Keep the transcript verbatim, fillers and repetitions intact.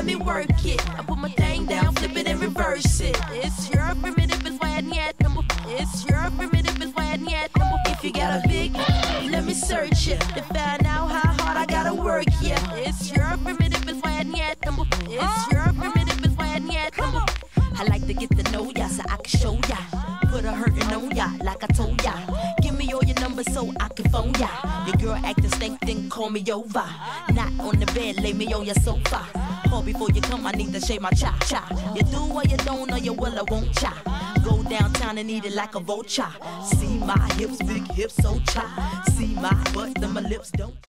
let me work it. I put my thing down, flip it and reverse it. It's your primitive, it's why I need number. It's your primitive, it's why I need number. If you got a big, let me search it to find out how hard I gotta work. Yeah, it's your primitive, it's why I need number. It's your primitive, it's why I need number. I like to get to know ya so I can show ya. Put a hurtin' on ya like I told ya. Give me all your numbers so I can phone ya. Your girl acting stank, then call me over. Not on the bed, lay me on your sofa. Call before you come, I need to shave my cha cha. You do or you don't, or you will, I won't cha. Go downtown and eat it like a vulture. See my hips, big hips, so cha. See my butt, then my lips don't.